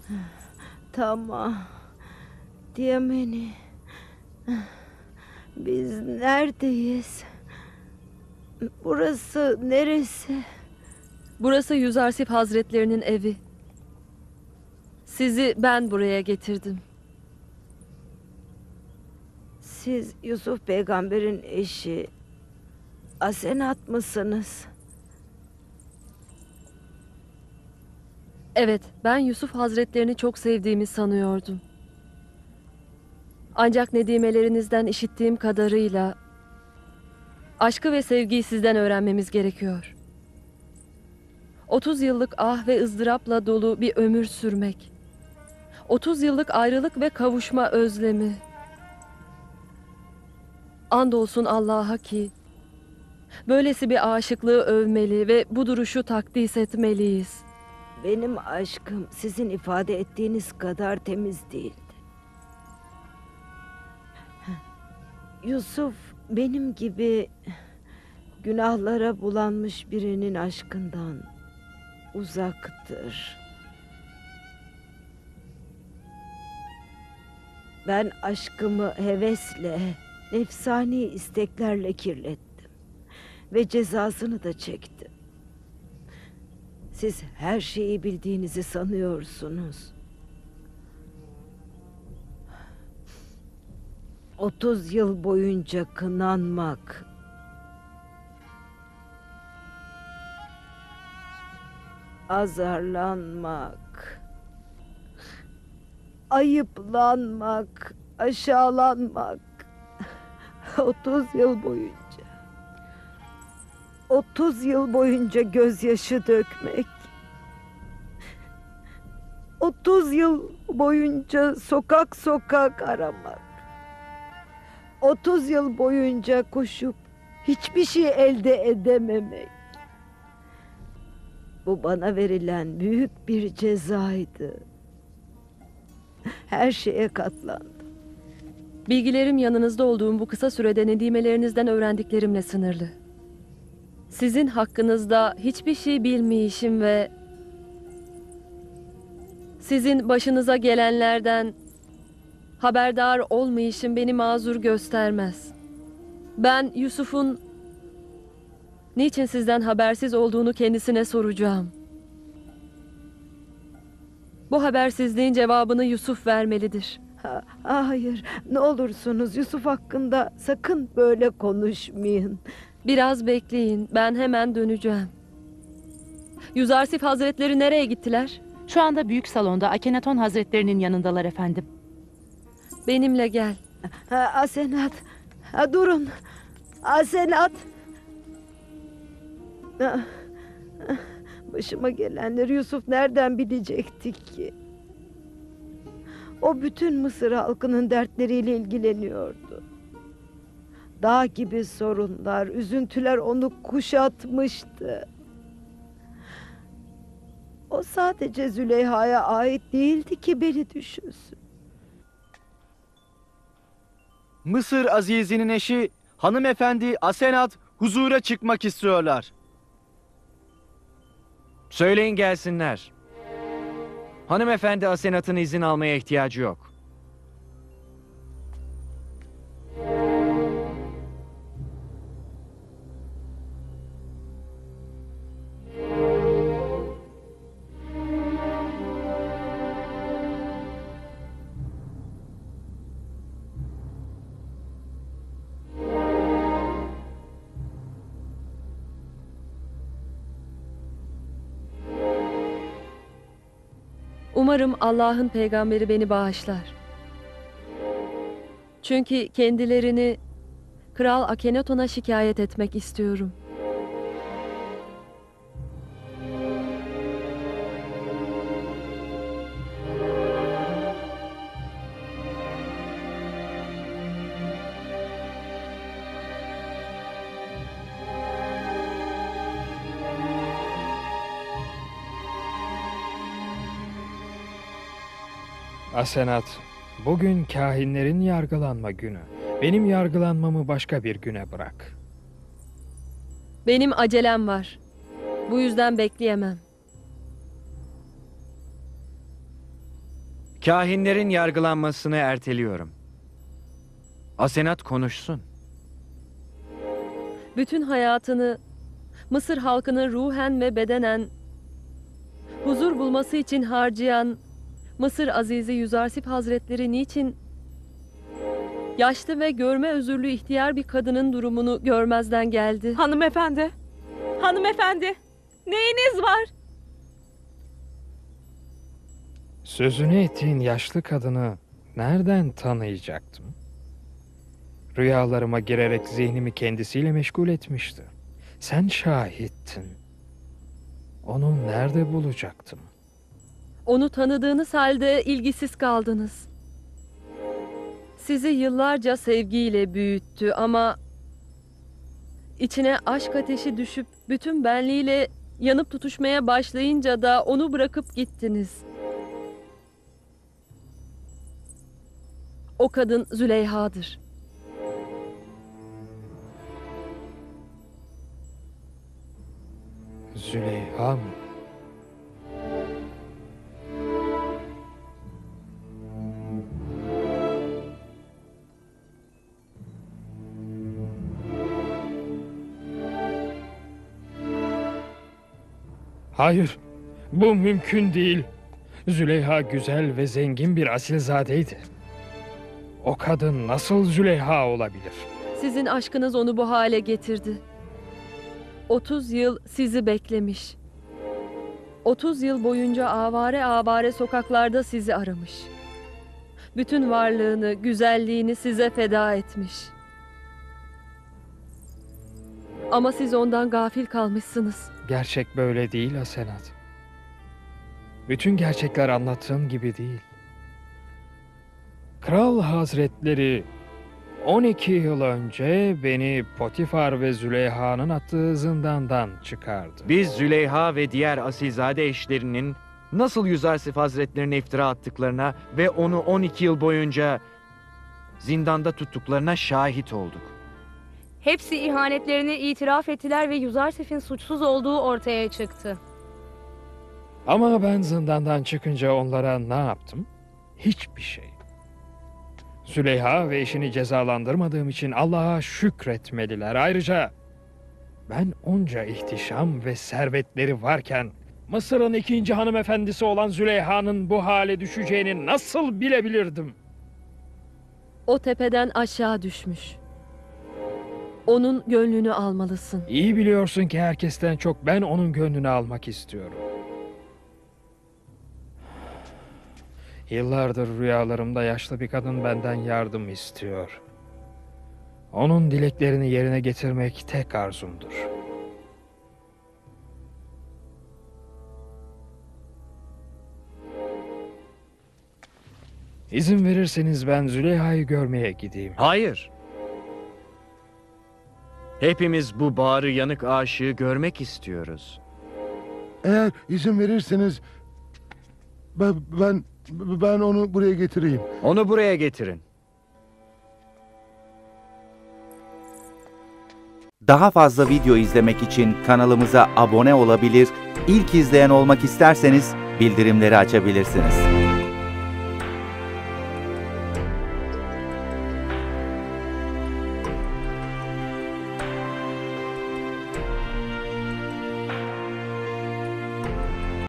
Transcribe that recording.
Tamam. Diyemeni. Biz neredeyiz? Burası neresi? Burası Yüzarsif Hazretlerinin evi. Sizi ben buraya getirdim. Siz Yusuf peygamberin eşi Asenat mısınız? Evet, ben Yusuf Hazretlerini çok sevdiğimi sanıyordum. Ancak nedimelerinizden işittiğim kadarıyla aşkı ve sevgiyi sizden öğrenmemiz gerekiyor. 30 yıllık ah ve ızdırapla dolu bir ömür sürmek. 30 yıllık ayrılık ve kavuşma özlemi. Andolsun Allah'a ki böylesi bir aşıklığı övmeli ve bu duruşu takdis etmeliyiz. Benim aşkım sizin ifade ettiğiniz kadar temiz değildi. Yusuf benim gibi günahlara bulanmış birinin aşkından uzaktır. Ben aşkımı hevesle, nefsani isteklerle kirlettim ve cezasını da çektim. Siz her şeyi bildiğinizi sanıyorsunuz. 30 yıl boyunca kınanmak, azarlanmak, ayıplanmak, aşağılanmak. 30 yıl boyunca. 30 yıl boyunca gözyaşı dökmek. 30 yıl boyunca sokak sokak aramak. 30 yıl boyunca koşup hiçbir şey elde edememek. Bu bana verilen büyük bir cezaydı. Her şeye katlandım. Bilgilerim yanınızda olduğum bu kısa sürede nedimelerinizden öğrendiklerimle sınırlı. Sizin hakkınızda hiçbir şey bilmeyişim ve sizin başınıza gelenlerden haberdar olmayışım beni mazur göstermez. Ben Yusuf'un niçin sizden habersiz olduğunu kendisine soracağım. Bu habersizliğin cevabını Yusuf vermelidir. Hayır, ne olursunuz Yusuf hakkında sakın böyle konuşmayın. Biraz bekleyin, ben hemen döneceğim. Yüzarsif Hazretleri nereye gittiler? Şu anda büyük salonda Akenaton Hazretlerinin yanındalar efendim. Benimle gel. Asenat, durun. Asenat. Başıma gelenleri Yusuf nereden bilecekti ki? O bütün Mısır halkının dertleriyle ilgileniyordu. Dağ gibi sorunlar, üzüntüler onu kuşatmıştı. O sadece Züleyha'ya ait değildi ki beni düşünsün. Mısır Azizi'nin eşi hanımefendi Asenat huzura çıkmak istiyorlar. Söyleyin gelsinler. Hanımefendi Asenat'ın izin almaya ihtiyacı yok. Umarım Allah'ın peygamberi beni bağışlar. Çünkü kendilerini Kral Akenaton'a şikayet etmek istiyorum. Asenat, bugün kahinlerin yargılanma günü. Benim yargılanmamı başka bir güne bırak. Benim acelem var. Bu yüzden bekleyemem. Kahinlerin yargılanmasını erteliyorum. Asenat konuşsun. Bütün hayatını Mısır halkının ruhen ve bedenen huzur bulması için harcayan Mısır Azizi Yüzarsif Hazretleri niçin yaşlı ve görme özürlü ihtiyar bir kadının durumunu görmezden geldi? Hanımefendi, hanımefendi, neyiniz var? Sözünü ettiğin yaşlı kadını nereden tanıyacaktım? Rüyalarıma girerek zihnimi kendisiyle meşgul etmişti. Sen şahittin. Onu nerede bulacaktım? Onu tanıdığınız halde ilgisiz kaldınız. Sizi yıllarca sevgiyle büyüttü ama içine aşk ateşi düşüp bütün benliğiyle yanıp tutuşmaya başlayınca da onu bırakıp gittiniz. O kadın Züleyha'dır. Züleyha mı? Hayır, bu mümkün değil. Züleyha güzel ve zengin bir asilzadeydi. O kadın nasıl Züleyha olabilir? Sizin aşkınız onu bu hale getirdi. 30 yıl sizi beklemiş. 30 yıl boyunca avare avare sokaklarda sizi aramış. Bütün varlığını, güzelliğini size feda etmiş. Ama siz ondan gafil kalmışsınız. Gerçek böyle değil Asenat. Bütün gerçekler anlattığın gibi değil. Kral Hazretleri 12 yıl önce beni Potifar ve Züleyha'nın attığı zindandan çıkardı. Biz Züleyha ve diğer asilzade eşlerinin nasıl Yüzarsif Hazretlerine iftira attıklarına ve onu 12 yıl boyunca zindanda tuttuklarına şahit olduk. Hepsi ihanetlerini itiraf ettiler ve Yüzarsif'in suçsuz olduğu ortaya çıktı. Ama ben zindandan çıkınca onlara ne yaptım? Hiçbir şey. Züleyha ve eşini cezalandırmadığım için Allah'a şükretmeliler. Ayrıca ben onca ihtişam ve servetleri varken Mısır'ın ikinci hanımefendisi olan Züleyha'nın bu hale düşeceğini nasıl bilebilirdim? O tepeden aşağı düşmüş. Onun gönlünü almalısın. İyi biliyorsun ki herkesten çok ben onun gönlünü almak istiyorum. Yıllardır rüyalarımda yaşlı bir kadın benden yardım istiyor. Onun dileklerini yerine getirmek tek arzumdur. İzin verirseniz ben Züleyha'yı görmeye gideyim. Hayır. Hepimiz bu bağrı yanık aşığı görmek istiyoruz. Eğer izin verirseniz ben onu buraya getireyim. Onu buraya getirin. Daha fazla video izlemek için kanalımıza abone olabilir, ilk izleyen olmak isterseniz bildirimleri açabilirsiniz.